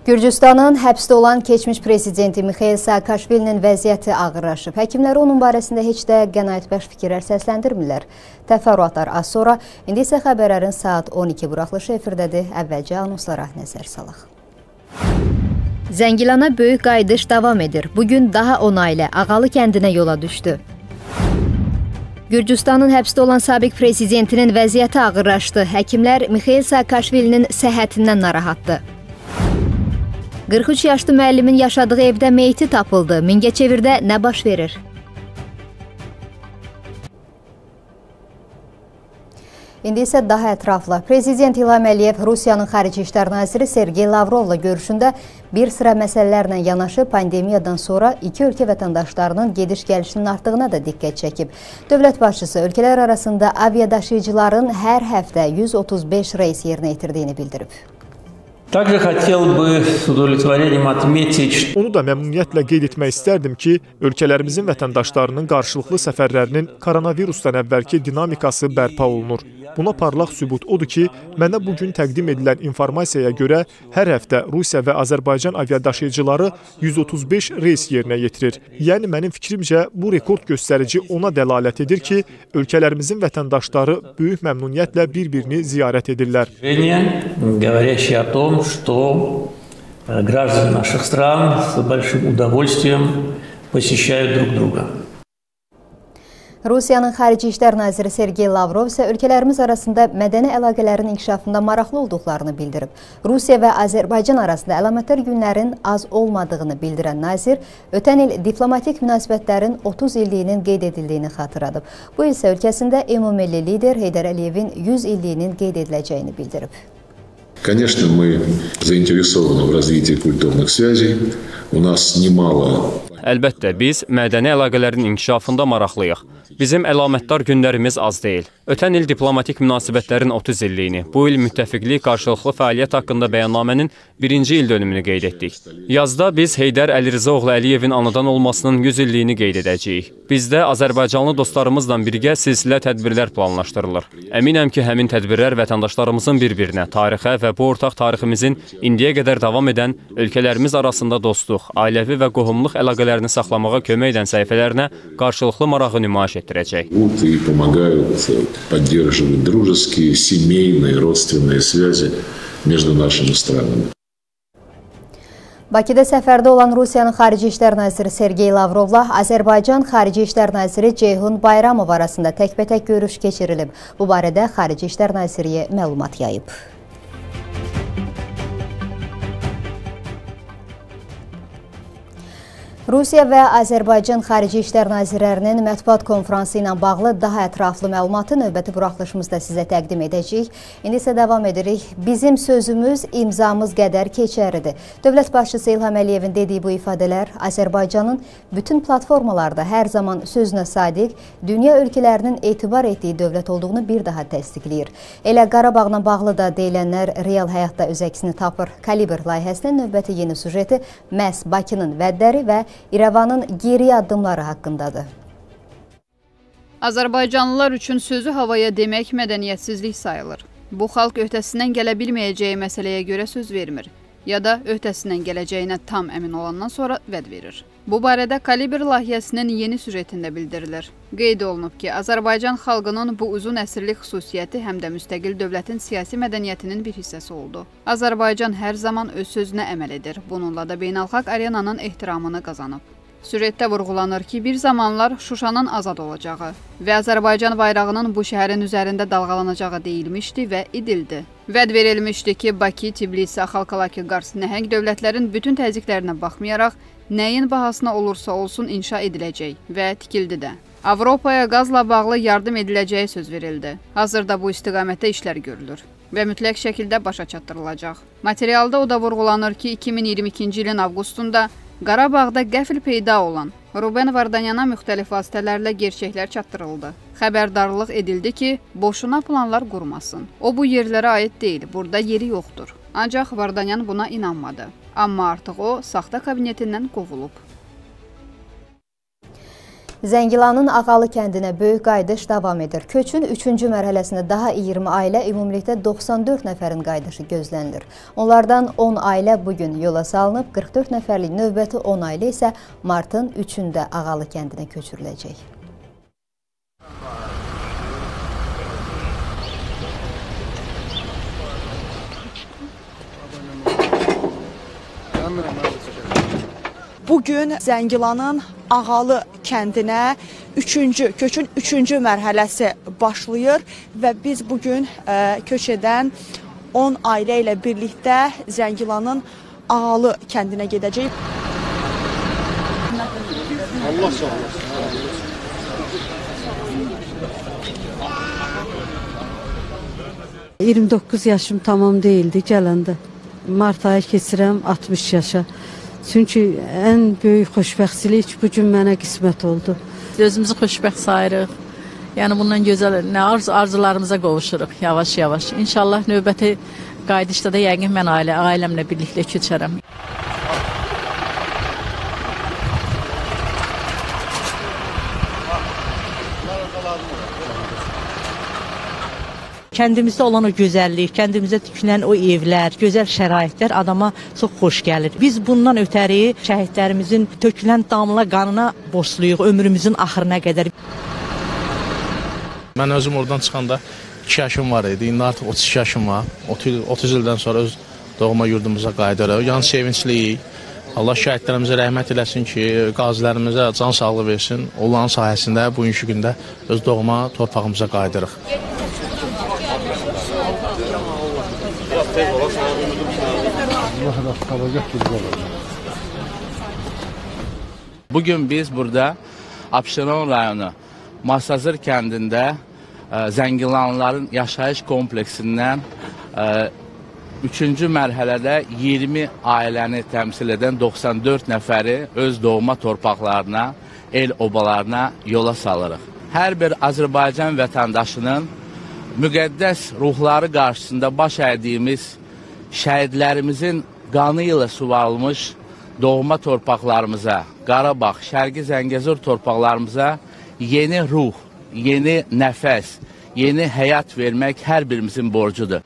Gürcüstanın həbsdə olan keçmiş prezidenti Mixail Saakashvilinin vəziyyəti ağırlaşıb. Həkimləri onun barəsində heç də qənaətbəxş fikirlər səsləndirmirlər. Təfərrüatlar az sonra, indi isə xəbərlərin saat 12 buraxılışı efirdədir. Əvvəlcə anonslara nəzər salaq. Zəngilana böyük qayıdış davam edir. Bugün daha 10 ailə Ağalı kəndinə yola düşdü. Gürcüstanın həbsdə olan sabiq prezidentinin vəziyyəti ağırlaşdı. Həkimlər Mixail Saakashvilinin səhhətindən narahatdır. 43 yaşlı müəllimin yaşadığı evdə meyti tapıldı. Mingəçevirdə nə baş verir? İndi isə daha ətraflı. Prezident İlham Əliyev Rusiyanın Xarici İşlər Naziri Sergey Lavrovla görüşündə bir sıra məsələlərlə yanaşı pandemiyadan sonra iki ölkə vətəndaşlarının gediş-gəlişinin artdığına da diqqət çəkib. Dövlət başçısı ölkələr arasında aviadaşıyıcıların hər həftə 135 reys yerinə yetirdiyini bildirib. Также хотел бы с удовлетворением отметить, Onu da məmnuniyyətlə qeyd etmək istərdim ki, ölkələrimizin vətəndaşlarının qarşılıqlı səfərlərinin koronavirusdan əvvəlki dinamikası bərpa olunur. Buna parlaq sübut odur ki, mənə bugün təqdim edilən informasiyaya görə hər həftə Rusiya və Azərbaycan aviadaşıyıcıları 135 reys yerinə yetirir. Yəni mənim fikrimcə bu rekord göstərici ona dəlalət edir ki, ölkələrimizin vətəndaşları böyük məmnuniyyətlə bir-birini ziyarət edirlər. говорящий о том, что граждане наших стран с большим удовольствием посещают друг друга. Rusiyanın Xarici İşlər Naziri Sergey Lavrov isə ölkələrimiz arasında mədəni əlaqələrin inkişafında maraqlı olduqlarını bildirib. Rusiya və Azərbaycan arasında əlamətdar günlərin az olmadığını bildirən nazir, ötən il diplomatik münasibətlərin 30 illiyinin qeyd edildiyini xatırladıb. Bu isə ölkəsində ümummilli lider Heydər Əliyevin 100 illiyinin qeyd ediləcəyini bildirib. Конечно, мы заинтересованы в развитии культурных связей. У нас немало. Əlbəttə, biz mədəni əlaqələrin inkişafında maraqlıyıq. Bizim əlamətdar günlərimiz az deyil. Ötən il diplomatik münasibətlərin 30 illiyini, bu il müttəfiqlik qarşılıqlı fəaliyyət haqqında bəyannamənin 1-ci il dönümünü qeyd etdik. Yazda biz Heydər Əlirzaoğlu Əliyevin anadan olmasının 100 illiyini qeyd edəcəyik. Bizdə Azərbaycanlı dostlarımızla birgə silsilə tədbirlər planlaşdırılır. Əminəm ki, həmin tədbirlər vətəndaşlarımızın bir-birinə, tarixə və bu ortaq tariximizin indiyə qədər davam edən ölkələrimiz arasında dostluq, ailəvi və qohumluq əlaqələrini saxlamağa kömək edən səhifələrinə qarşılıqlı marağı nümayiş etdirəcək. И помогают поддерживать дружеские, семейные, родственные связи между нашими странами. Bakıda səfərdə olan Rusiyanın Xarici İşlər Naziri Sergey Lavrovla Azərbaycan Xarici İşlər Naziri Ceyhun Bayramov arasında təkbətək görüş keçirilib. Bu barədə Xarici İşlər Nazirliyi məlumat yayıb. Rusiya və Azərbaycan Xarici İşlər Nazirlərinin mətbuat konfransı ilə bağlı daha ətraflı məlumatı növbəti buraxılışımızda sizə təqdim edəcəyik. İndi isə davam edirik. Bizim sözümüz, imzamız qədər keçərlidir. Dövlət başçısı İlham Əliyevin dediyi bu ifadələr Azərbaycanın bütün platformalarda hər zaman sözünə sadiq, dünya ölkələrinin etibar etdiyi dövlət olduğunu bir daha təsdiqləyir. Elə Qarabağla bağlı da deyilənlər real həyatda öz əksini tapır. Kalibr layihəsinin növbəti yeni sujeti məhz Bakının vədləri və İrəvanın geri addımları haqqındadır. Azərbaycanlılar üçün sözü havaya demək mədəniyyətsizlik sayılır. Bu xalq öhdəsindən gələ bilməyəcəyi məsələyə görə söz vermir ya da öhdəsindən gələcəyinə tam əmin olandan sonra vəd verir. Bu barədə Kalibr layihəsinin yeni süjetində bildirilir. Qeyd olunub ki, Azərbaycan xalqının bu uzun əsrlik xüsusiyyəti həm də müstəqil dövlətin siyasi mədəniyyətinin bir hissəsi oldu. Azərbaycan hər zaman öz sözünə əməl edir. Bununla da beynəlxalq arenanın ehtiramını qazanıb. Süjetdə vurğulanır ki, bir zamanlar Şuşanın azad olacağı və Azərbaycan bayrağının bu şəhərin üzərində dalğalanacağı deyilmişdi və idildi. Vəd verilmişdi ki, Bakı, Tbilisi, Axalkalaki, Qars nəhəng dövlətlərin bütün təzyiqlərinə baxmayaraq, nəyin bahasına olursa olsun inşa ediləcək və tikildi də. Avropaya qazla bağlı yardım ediləcəyi söz verildi. Hazırda bu istiqamətdə işlər görülür və mütləq şəkildə başa çatdırılacaq. Materialda o da vurğulanır ki, 2022-ci ilin avqustunda Qarabağda qəfil peyda olan Ruben Vardanyana müxtəlif vasitələrlə gerçəklər çatdırıldı. Xəbərdarlıq edildi ki, boşuna planlar qurmasın. O bu yerlərə aid deyil, burada yeri yoxdur. Ancaq Vardanyan buna inanmadı. Amma artıq o, saxta kabinetindən qovulub. Zəngilanın Ağalı kəndinə böyük qayıdış davam edir. Köçün 3-cü mərhələsində daha 20 ailə, ümumilikdə 94 nəfərin qayıdışı gözlənilir. Onlardan 10 ailə bugün yola salınıb, 44 nəfərlik növbəti 10 ailə isə martın 3-ündə Ağalı kəndinə köçürüləcək. Bugün Zəngilanın Ağalı kəndinə köçün 3-cü mərhələsi başlayır və biz bugün köç edən 10 ailə ilə birlikdə Zəngilanın Ağalı kəndinə gedəcəyik. Allah sağ olasın. 29 yaşım tamam değildi gələndə. Mart ayı keçirəm 60 yaşa. Çünki ən böyük xoşbəxtçilik bugün mənə qismət oldu. Özümüzü xoşbəxt sayırıq. Yəni bundan gözəl arzularımıza qovuşuruq yavaş-yavaş. İnşallah növbəti qayıdışda da yəqin mən ailəmlə birlikdə köçərəm. Kəndimizdə olan o gözəllik, kəndimizdə tikilən o evlər, gözəl şəraitlər adama çox xoş gəlir. Biz bundan ötəri şəhidlərimizin tökülən damla qanına borcluyuq ömrümüzün axırına qədər. Mən özüm oradan çıxanda 2 yaşım var idi, indi artıq 32 yaşım var. 30 ildən sonra öz doğma yurdumuza qayıdırıq. Yəni sevincliyik. Allah şəhidlərimizə rəhmət eləsin ki, qazilərimizə can sağlığı versin. Onların sayəsində bugünkü gündə öz doğma torpağımıza qayıdırıq. Bugün biz burada Abşeron rayonu Masazır kəndində Zəngilanların yaşayış kompleksindən 3-cü mərhələdə 20 ailəni təmsil edən 94 nəfəri öz doğma torpaqlarına, el obalarına yola salırıq. Hər bir Azərbaycan vətəndaşının müqəddəs ruhları qarşısında baş əydiyimiz şəhidlərimizin qanı ilə suvarılmış doğma torpaqlarımıza, Qarabağ, Şərqi Zəngəzur torpaqlarımıza yeni ruh, yeni nəfəs, yeni həyat vermək hər birimizin borcudur.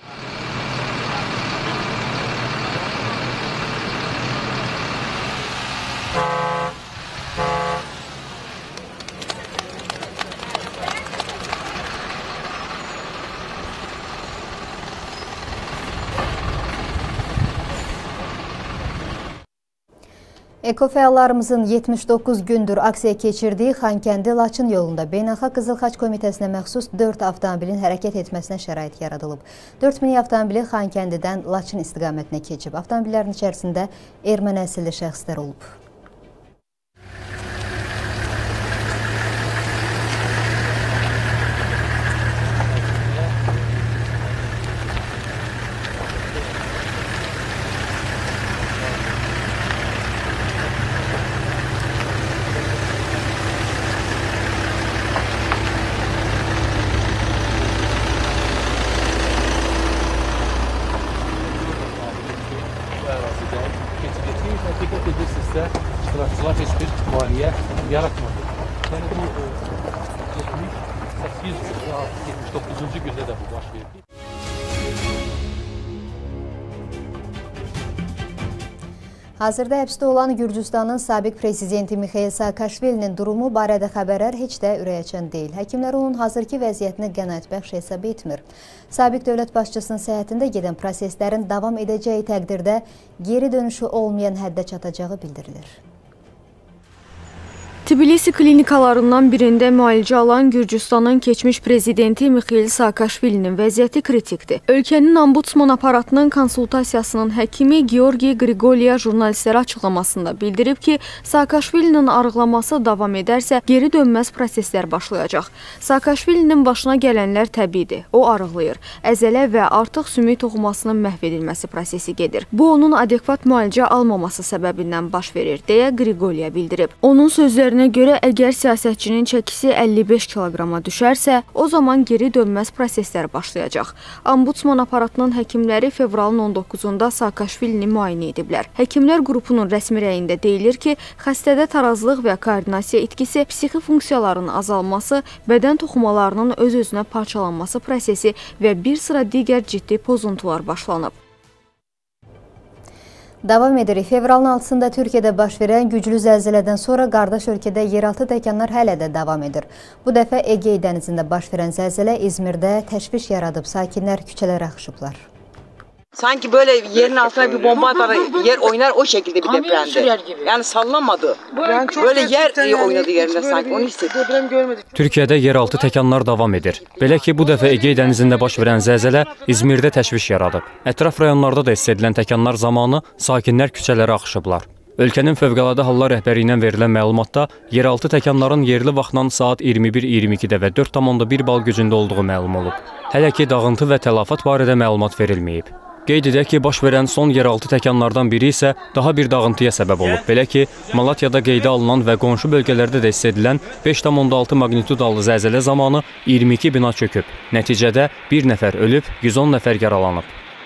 Ekofəallarımızın 79 gündür aksiya keçirdiyi Xankəndi-Laçın yolunda Beynəlxalq Qızıl Xaç Komitəsinə məxsus 4 avtomobilin hərəkət etməsinə şərait yaradılıb. 4000 avtomobili Xankəndidən Laçın istiqamətinə keçib. Avtomobillərin içərisində erməni əsilli şəxslər olub. İştirakçılar heç bir maliyyə yaratmadı. Yəni bu 79-cu gündə də bu baş verdi. Hazırda həbsdə olan Gürcüstanın sabiq prezidenti Mixail Saakashvilinin durumu barədə xəbərlər heç də ürəkaçan deyil. Həkimlər onun hazırki vəziyyətini qənaətbəxş hesab etmir. Sabiq dövlət başçısının səhhətində gedən proseslərin davam edəcəyi təqdirdə geri dönüşü olmayan həddə çatacağı bildirilir. Tbilisi klinikalarından birində müalicə alan Gürcüstanın keçmiş prezidenti Mixail Saakashvilinin vəziyyəti kritikdir. Ölkənin ombudsman aparatının konsultasiyasının həkimi Georgi Grigoliya jurnalistlərə açıqlamasında bildirib ki, Saakashvilinin arıqlaması davam edərsə geri dönməz proseslər başlayacaq. Saakashvilinin başına gələnlər təbiidir. O arıqlayır. Əzələ və artıq sümük toxumasının məhv edilməsi prosesi gedir. Bu onun adekvat müalicə almaması səbəbindən baş verir, deyə Grigoliya bildirib. Onun sözlərinə sözlərinə görə əgər siyasətçinin çəkisi 55 kiloqrama düşərsə, o zaman geri dönməz proseslər başlayacaq. Ombudsman aparatının həkimləri fevralın 19-da Saakashvilini müayinə ediblər. Həkimlər qrupunun rəsmi rəyində deyilir ki, xəstədə tarazlıq və koordinasiya itkisi, psixi funksiyaların azalması, bədən toxumalarının öz-özünə parçalanması prosesi və bir sıra digər ciddi pozuntular başlanıb. Davam edirik. Fevralın 6-sında Türkiyədə baş verən güclü zəlzələdən sonra qardaş ölkədə yeraltı təkanlar hələ də davam edir. Bu dəfə Egey dənizində baş verən zəlzələ İzmirdə təşviş yaradıb, sakinlər küçələrə axışıblar. Sanki böyle yerin altına bir bomba atar, yer oynar, o şekilde bir depremdi. Yani sallanmadı. Böyle yer oynadı yerinde sanki, onu hissettim. Türkiyədə yeraltı təkanlar davam edir. Belə ki, bu dəfə Egey dənizində baş verən zəlzələ İzmirdə təşviş yaradıb. Ətraf rayonlarda da hiss edilən təkanlar zamanı sakinlər küçələrə axışıblar. Ölkənin Fövqəladə Hallar rəhbərliyindən verilən məlumatda yeraltı təkanların yerli vaxtla saat 21:22-də və 4,1 bal gücündə olduğu məlum olub. Hələ ki, dağıntı və tələfat barədə məlumat verilməyib. Qeyd edək ki, baş verən son yeraltı təkanlardan biri isə daha bir dağıntıya səbəb olub. Belə ki, Malatyada qeydə alınan və qonşu bölgələrdə də hiss edilən 5,6 magnitudalı zəlzələ zamanı 22 bina çöküb. Nəticədə 1 nəfər ölüb, 110 nəfər yaralanıb.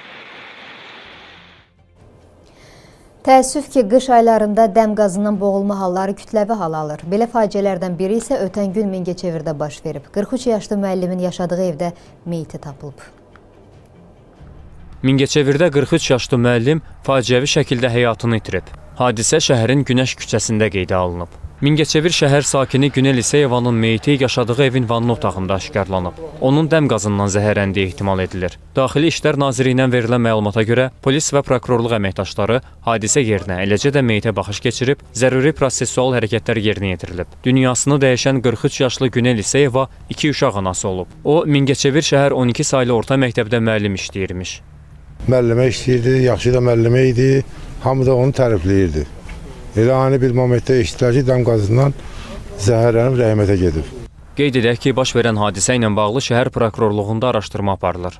Təəssüf ki, qış aylarında dəm qazından boğulma halları kütləvi hal alır. Belə faciələrdən biri isə ötən gün Mingəçevirdə baş verib. 43 yaşlı müəllimin yaşadığı evdə meyiti tapılıb. Mingəçevirdə 43 yaşlı müəllim faciəvi şəkildə həyatını itirib. Hadisə şəhərin Günəş küçəsində qeydə alınıb. Mingəçevir şəhər sakini Günel İseyevanın meyiti yaşadığı evin vanna otağında aşkarlanıb. Onun dəm qazından zəhərləndiyi ehtimal edilir. Daxili İşlər Nazirliyindən verilən məlumata görə polis və prokurorluq əməkdaşları hadisə yerinə, eləcə də meyitə baxış keçirib, zəruri prosessual hərəkətlər yerinə yetirilib. Dünyasını dəyişən 43 yaşlı Günel İseyeva 2 uşaq anası olub. O, Mingəçevir şəhər 12 saylı orta məktəbdə müəllim işləyirmiş. Müəllimə işləyirdi, yaxşı da müəllimə idi, hamı da onu tərifləyirdi. Elə ani bir momentdə eşitdilər ki, dəm qazından zəhərlənib rəhmətə gedib. Qeyd edək ki, baş verən hadisə ilə bağlı şəhər prokurorluğunda araşdırma aparılır.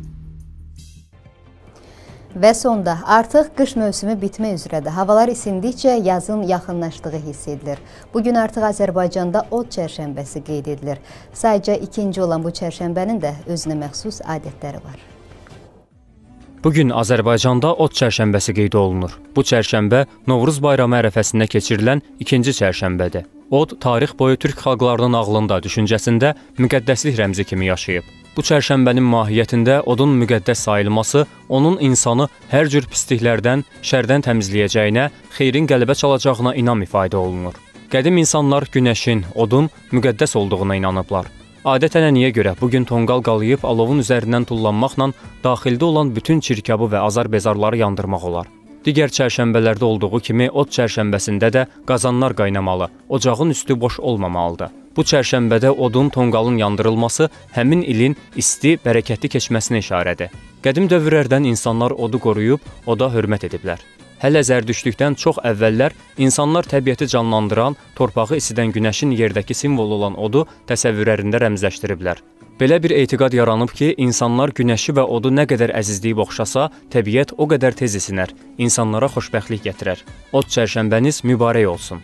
Və sonda artıq qış mövsümü bitmə üzrədir. Havalar isindikcə yazın yaxınlaşdığı hiss edilir. Bugün artıq Azərbaycanda ot çərşənbəsi qeyd edilir. Sadəcə ikinci olan bu çərşənbənin də özünə məxsus adətləri var. Bugün Azərbaycanda ot çərşənbəsi qeyd olunur. Bu çərşənbə Novruz bayramı ərəfəsində keçirilən ikinci çərşənbədir. Ot tarix boyu türk xalqlarının ağlında, düşüncəsində müqəddəslik rəmzi kimi yaşayıb. Bu çərşənbənin mahiyyətində odun müqəddəs sayılması, onun insanı hər cür pisliklərdən, şərdən təmizləyəcəyinə, xeyrin qələbə çalacağına inam ifadə olunur. Qədim insanlar günəşin, odun müqəddəs olduğuna inanıblar. Adət-ənənəyə görə bugün tonqal qalayıb alovun üzərindən tullanmaqla daxildə olan bütün çirkabı və azar-bezarları yandırmaq olar. Digər çərşənbələrdə olduğu kimi ot çərşənbəsində də qazanlar qaynamalı, ocağın üstü boş olmamalıdır. Bu çərşənbədə odun, tonqalın yandırılması həmin ilin isti, bərəkətli keçməsinə işarədir. Qədim dövrlərdən insanlar odu qoruyub, oda hörmət ediblər. Hələ zərdüştlükdən çox əvvəllər insanlar təbiəti canlandıran, torpağı isidən günəşin yerdəki simvol olan odu təsəvvürlərində rəmzləşdiriblər. Belə bir etiqad yaranıb ki, insanlar günəşi və odu nə qədər əzizləyib oxşasa, təbiət o qədər tez isinər, insanlara xoşbəxtlik gətirər. Ot çərşənbəniz mübarək olsun.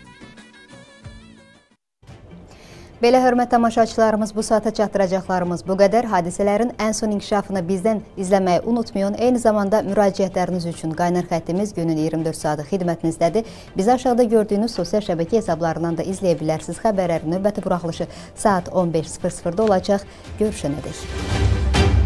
Belə hörmət tamaşaçılarımız, bu saata çatdıracaqlarımız bu qədər. Hadisələrin ən son inkişafını bizdən izləməyi unutmayın. Eyni zamanda müraciətləriniz üçün qaynar xəttimiz günün 24 saatı xidmətinizdədir. Bizi aşağıda gördüyünüz sosial şəbəkə hesablarından da izləyə bilərsiniz. Xəbərlərin növbəti buraxılışı saat 15:00-da olacaq. Görüşənədək.